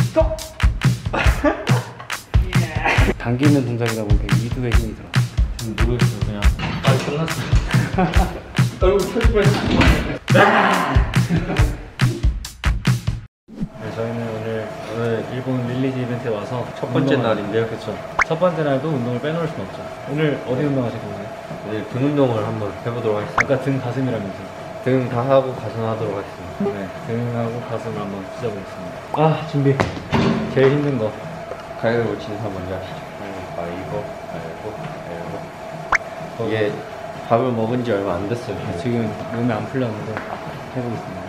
스톱! 당기는 동작이다 보니까 이두에 힘이 들어. 지금 누워있어 그냥. 끝났어. 얼굴 펴지 말고. 네, 저희는 오늘 일본 릴리즈 이벤트에 와서 첫 번째 날인데요. 그렇죠. 첫 번째 날도 운동을 빼놓을 순 없죠. 오늘 어디 운동하실 거예요? 오늘 등 운동을 한번 해보도록 하겠습니다. 아까 등 가슴이라면서요? 등 다 하고 가슴 하도록 하겠습니다. 네, 등하고 가슴을 한번 찢어보겠습니다. 아, 준비. 제일 힘든 거. 가위바위보 치는 사람 먼저 하시죠. 가위바위보. 이게 밥을 먹은 지 얼마 안 됐어요. 지금 몸이 안 풀렸는데 해보겠습니다.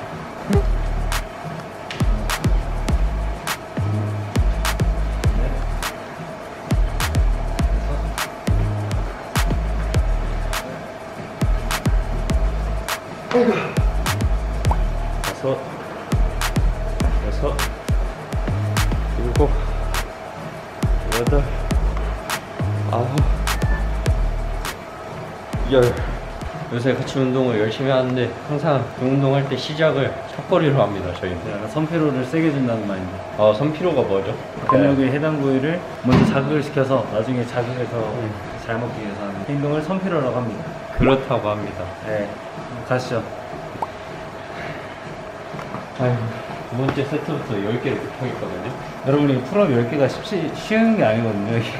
다섯, 여섯, 일곱, 여덟, 아홉, 열. 요새 같이 운동을 열심히 하는데 항상 등 운동할 때 시작을 턱걸이로 합니다. 저희는. 약간 선피로를 세게 준다는 마인드. 선피로가 뭐죠? 근육의 해당 부위를 먼저 자극을 시켜서 나중에 자극을 더 잘 먹기 위해서 하는 행동을 선피로라고 합니다. 그렇다고 합니다. 네, 가시죠. 아유, 두 번째 세트부터 10개를 못하겠거든요. 여러분, 이 풀업 10개가 쉬운 게 아니거든요. 이게.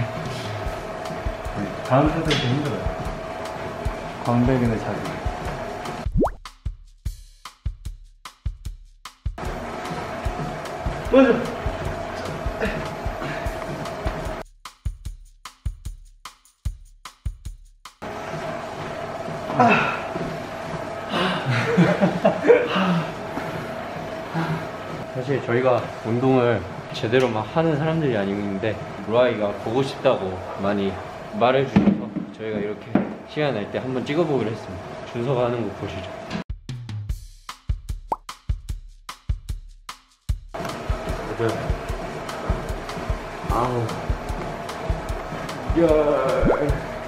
다음 세트도 힘들어요. 광배근의 자극. 먼저. 사실 저희가 운동을 제대로 막 하는 사람들이 아닌데 루아이가 보고 싶다고 많이 말해주셔서 저희가 이렇게 시간 날 때 한번 찍어보기로 했습니다. 준서가 하는 거 보시죠. 여덟, 아홉, 열.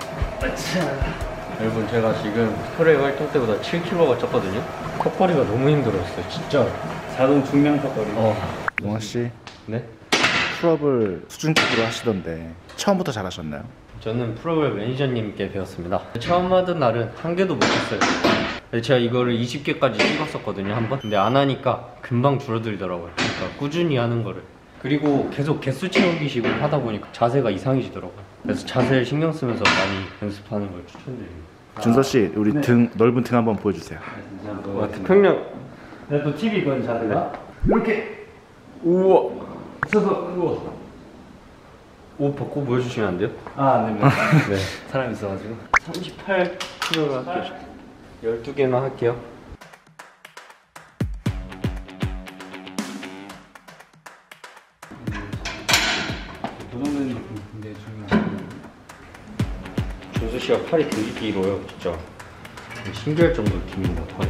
여러분, 제가 지금 스프레이 활동 때보다 7kg가 쪘거든요. 턱걸이가 너무 힘들었어요, 진짜. 자동 중량 턱걸이. 용화 씨, 네? 풀업을 수준급으로 하시던데 처음부터 잘하셨나요? 저는 풀업을 매니저님께 배웠습니다. 처음 하던 날은 한 개도 못했어요. 제가 이거를 20개까지 찍었었거든요, 한 번. 근데 안 하니까 금방 줄어들더라고요. 그러니까 꾸준히 하는 거를. 그리고 계속 개수 채우기식으로 하다 보니까 자세가 이상해지더라고요. 그래서 자세를 신경 쓰면서 많이 연습하는 걸 추천드립니다. 준서 씨, 우리 등 넓은 등 한번 보여주세요. 와, 태평양. 내가 또 팁이 이건 자세가 이렇게. 우와. 있어서 우와. 옷 벗고 보여주시면 안 돼요? 아, 네. 네. 사람 있어가지고. 38kg로 할게요. 12개만 할게요. 그 정도는 굉장히 중요하고. 준수 씨가 팔이 되게 길어요, 진짜. 신기할 정도로 깁니다, 팔이.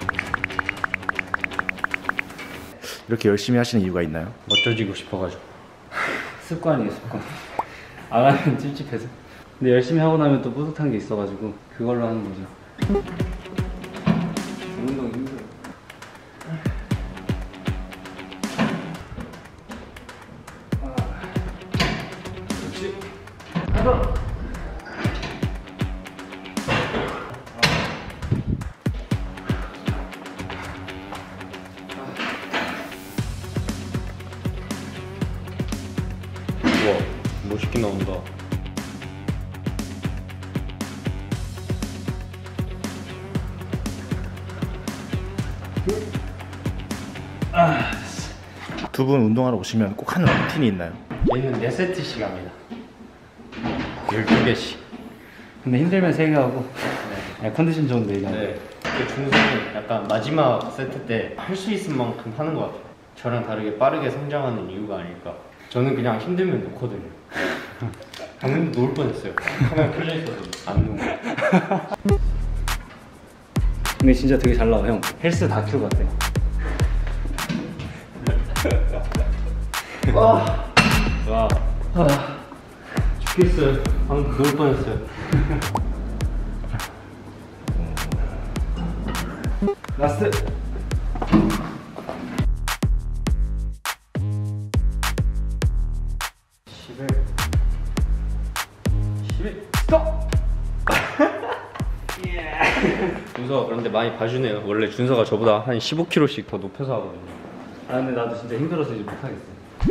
이렇게 열심히 하시는 이유가 있나요? 멋져지고 싶어가지고. 습관이에요, 습관. 안 하면 찝찝해서. 근데 열심히 하고 나면 또 뿌듯한 게 있어가지고 그걸로 하는 거죠. 운동이 힘들어요. 그렇지. 하나. 우와, 멋있게 나온다. 두 분 운동하러 오시면 꼭 하는 루틴이 있나요? 얘는 4세트씩 합니다. 12개씩. 근데 힘들면 3개 하고 컨디션 좋은데 이거. 네. 그 준수는 약간 마지막 세트 때 할 수 있을 만큼 하는 것 같아요. 저랑 다르게 빠르게 성장하는 이유가 아닐까. 저는 그냥 힘들면 놓거든요. 방금 놓을 뻔했어요. 카메라 켜져 있어서 안 놓은 거. 근데 진짜 되게 잘 나와 형. 헬스 다큐 같아. 와. 죽겠어요. 방금 놓을 뻔했어요. 라스트. 준비 스톱. 준서가 그런데 많이 봐주네요. 원래 준서가 저보다 한 15kg씩 더 높여서 하거든요. 아 근데 나도 진짜 힘들어서 이제 못하겠어.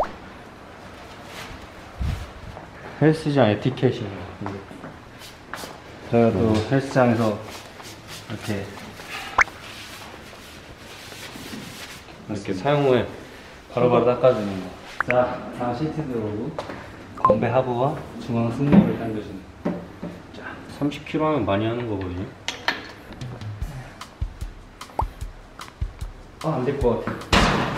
헬스장 에티켓이네요. 제가 또 헬스장에서 이렇게 이렇게 사용 후에 바로바로 닦아주는 거. 자, 다음 시트 들어오고 건배 하부와 중앙 승모를 당겨주는 거. 자, 30kg 하면 많이 하는 거거든요. 아, 안 될 것 같아.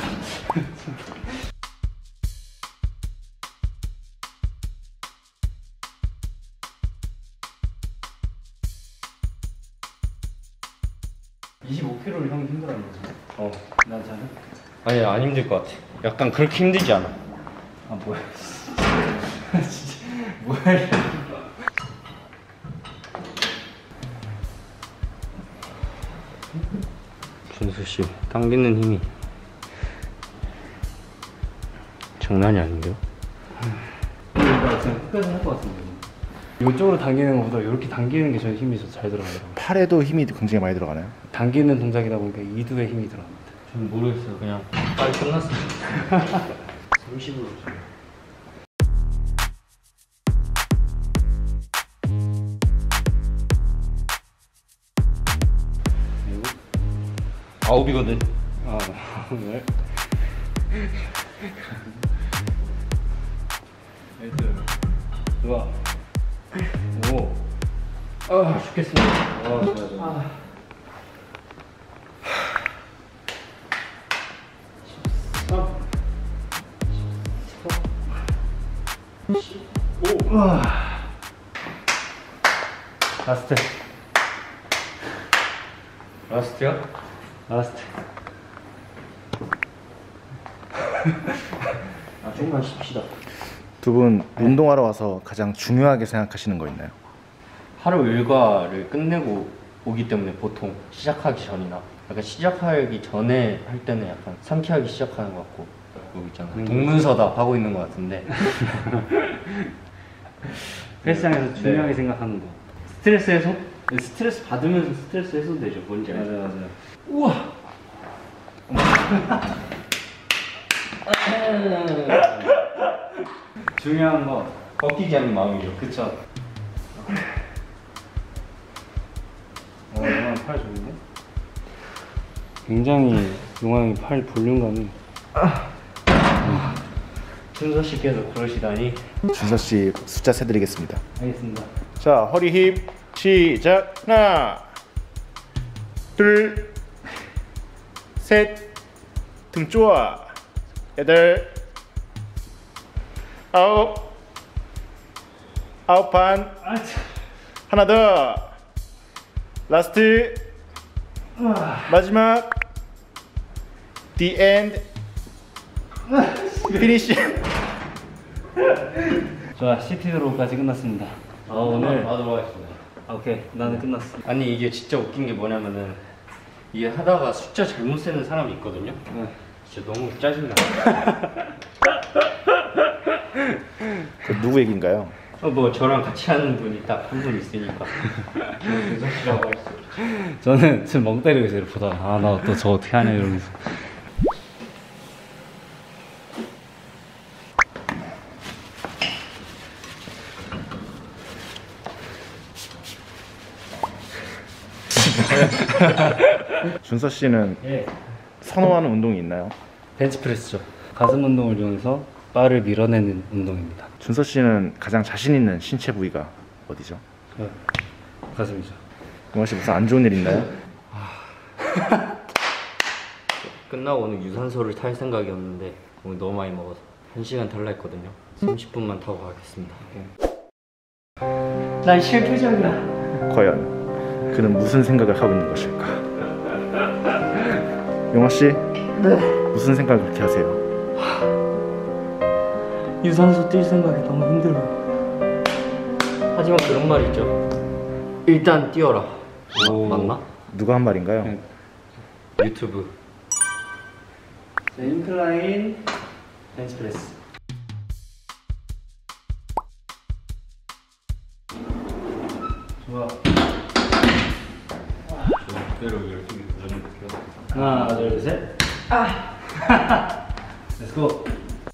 (25kg를) 형이 힘들어하는 거지. 난 잘해. 아니 안 힘들 것 같아. 약간 그렇게 힘들지 않아. 아 뭐야 진짜 뭐야 이거. 준수 씨 당기는 힘이 장난이 아닌데요? 이거 지금 끝까지 할 것 같은데. 이쪽으로 당기는 것보다 이렇게 당기는 게 저희 힘이 더 잘 들어가더라고요. 팔에도 힘이 굉장히 많이 들어가나요? 당기는 동작이다 보니까 이두에 힘이 들어갑니다. 저는 모르겠어요. 그냥 빨리 끝났습니다. 30으로 좀. 그리고 9이거든. 아 네. 좋아. 오. 아 죽겠습니다. 아 좋아 좋아. 라스트. 라스트야? 라스트. 아 조금만 쉽시다. 두 분 운동하러 와서 가장 중요하게 생각하시는 거 있나요? 하루 일과를 끝내고 오기 때문에 보통 시작하기 전이나 약간 시작하기 전에 할 때는 약간 상쾌하게 시작하는 것 같고 여기 있잖아 동문서답 하고 있는 것 같은데 헬스장에서 중요하게 생각하는 거. 스트레스 해소? 스트레스 받으면서 스트레스 해소도 되죠. 뭔지 알죠? 맞아 맞아. 우와! 중요한 거. 꺾이지 않는 마음이죠. 그쵸. 용환이 팔 좋은데? 굉장히 용환이 팔 볼륨감이. 준서 씨께서 그러시다니. 준서 씨 숫자 세드리겠습니다. 알겠습니다. 자, 허리 힙 시작. 하나, 둘, 셋, 등 좋아. 여덟, 아홉 반. 아, 참. 하나 더. 라스트. 마지막. The end. 피니시. 좋아, 시티드로우까지 끝났습니다. 아 오늘. 하도록 하겠습니다. 아, 오케이, 나는 끝났어. 아니 이게 진짜 웃긴 게 뭐냐면은 이게 하다가 숫자 잘못 세는 사람이 있거든요. 네. 진짜 너무 짜증나. 그 누구 얘기인가요? 뭐 저랑 같이 하는 분이 딱 한 분 있으니까 준서 씨라고 할 수 없죠. 저는 지금 멍 때리고 있어요. 보다가 아 나 또 저 어떻게 하냐 이러면서. 준서 씨는 예. 선호하는 운동이 있나요? 벤치프레스죠. 가슴 운동을 이용해서 바를 밀어내는 운동입니다. 준서 씨는 가장 자신 있는 신체 부위가 어디죠? 네. 가슴이죠. 용화 씨 무슨 안 좋은 일 있나요? 끝나고 오늘 유산소를 탈 생각이었는데 오늘 너무 많이 먹어서 1시간 탈라 했거든요. 30분만 타고 가겠습니다. 난 실패적이야. 과연 그는 무슨 생각을 하고 있는 것일까? 용화 씨, 네. 무슨 생각을 그렇게 하세요? 유산소 뛸 생각이 너무 힘들어요. 하지만 그런 말 있죠. 일단 뛰어라. 오. 맞나? 누가 한 말인가요? 네. 유튜브. 자, 인클라인 벤치프레스. 좋아. 그대로 이렇게 도전해볼게요. 하나, 둘, 셋. Let's go.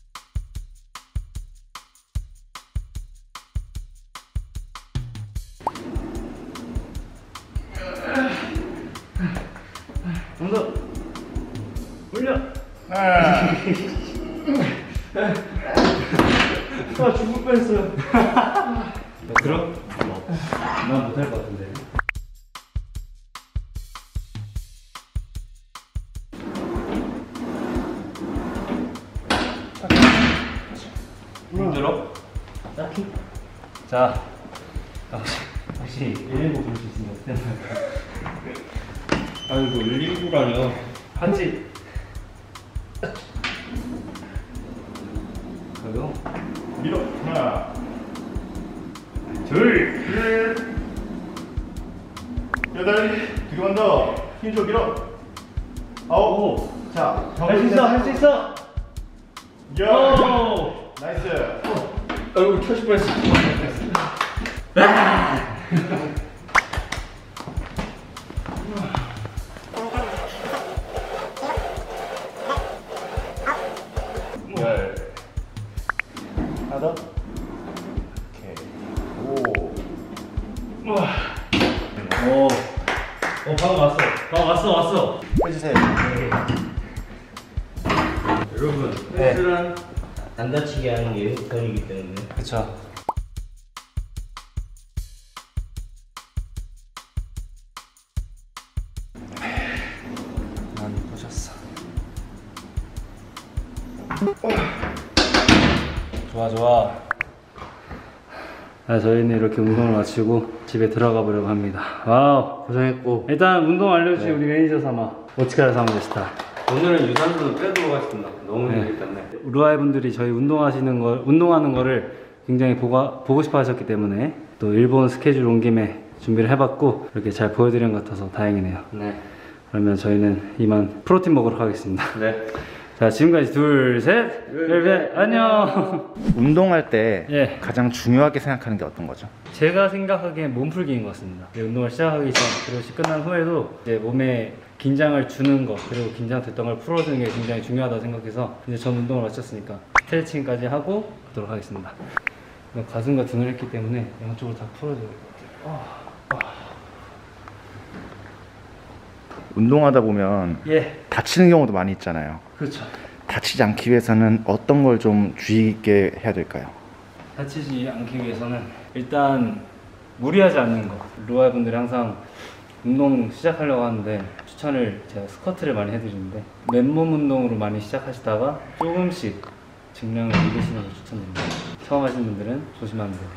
엉덩 올려. 아 죽을 뻔했어요. 들어? 난 못할 것 같은데. 힘들어? 딱히. 자, 혹시 119 부를 수 있으면 어때? 아이고 119라뇨. 한지. 가요. 밀어. 하나, 둘, 셋, 여덟, 두 개만 더. 힘줘 밀어. 아홉. 자, 할 수 있어, 할 수 있어. 열. 오! 나이스. 아이고 터질 뻔했어. 열. 하나 더. 오케이. 오. 오. 방금 왔어. 방금 왔어. 해주세요. 여러분 네. 헬스란 안 다치게 하는 게 우선이기 때문에 그쵸. 많이 보셨어. 좋아. 저희는 이렇게 운동을 마치고 집에 들어가 보려고 합니다. 와우. 고생했고 일단 운동 알려주신 우리 매니저 삼아 오츠카라 사무 데시타. 오늘은 유산소는 빼도록 하겠습니다. 너무 네. 힘들기 때문에. 루아이 분들이 저희 운동하는 거를 굉장히 보고 싶어 하셨기 때문에 또 일본 스케줄 온 김에 준비를 해봤고 이렇게 잘 보여드린 것 같아서 다행이네요. 네. 그러면 저희는 이만 프로틴 먹으러 가겠습니다. 네. 자, 지금까지 둘, 셋, 넷, 안녕. 운동할 때 예. 가장 중요하게 생각하는 게 어떤 거죠? 제가 생각하기엔 몸풀기인 것 같습니다. 운동을 시작하기 전 그리고 끝난 후에도 이제 몸에 긴장을 주는 거 그리고 긴장됐던 걸 풀어주는 게 굉장히 중요하다고 생각해서 이제 전 운동을 마쳤으니까 스트레칭까지 하고 가도록 하겠습니다. 가슴과 등을 했기 때문에 양쪽으로 다 풀어줘야 될 것 같아요. 운동하다 보면 예, 다치는 경우도 많이 있잖아요. 그렇죠. 다치지 않기 위해서는 어떤 걸 좀 주의 있게 해야 될까요? 다치지 않기 위해서는 일단 무리하지 않는 거. 루아 분들이 항상 운동 시작하려고 하는데 추천을 제가 스쿼트를 많이 해드리는데 맨몸 운동으로 많이 시작하시다가 조금씩 증량을 늘리시는 걸 추천드립니다. 처음 하시는 분들은 조심하면 돼요.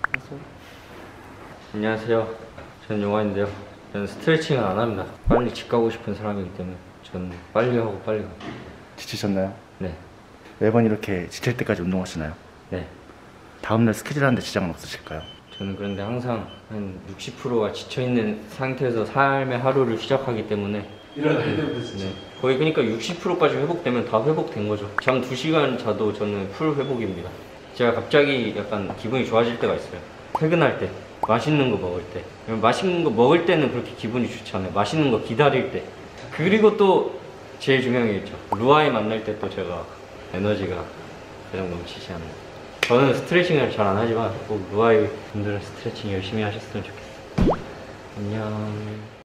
안녕하세요. 저는 용화인데요. 저는 스트레칭을 안 합니다. 빨리 집 가고 싶은 사람이기 때문에 저는 빨리 하고 빨리 가요. 지치셨나요? 네. 매번 이렇게 지칠 때까지 운동하시나요? 네. 다음날 스케줄 하는데 지장은 없으실까요? 저는 그런데 항상 한 60%가 지쳐있는 상태에서 삶의 하루를 시작하기 때문에 네. 거의 그러니까 60%까지 회복되면 다 회복된 거죠. 잠 2시간 자도 저는 풀 회복입니다. 제가 갑자기 약간 기분이 좋아질 때가 있어요. 퇴근할 때, 맛있는 거 먹을 때. 맛있는 거 먹을 때는 그렇게 기분이 좋지 않아요. 맛있는 거 기다릴 때. 그리고 또 제일 중요한 게 있죠. 루아이 만날 때 또 제가 에너지가 가장 넘치지 않아요. 저는 스트레칭을 잘 안 하지만 꼭 루아이 분들은 스트레칭 열심히 하셨으면 좋겠어요. 안녕.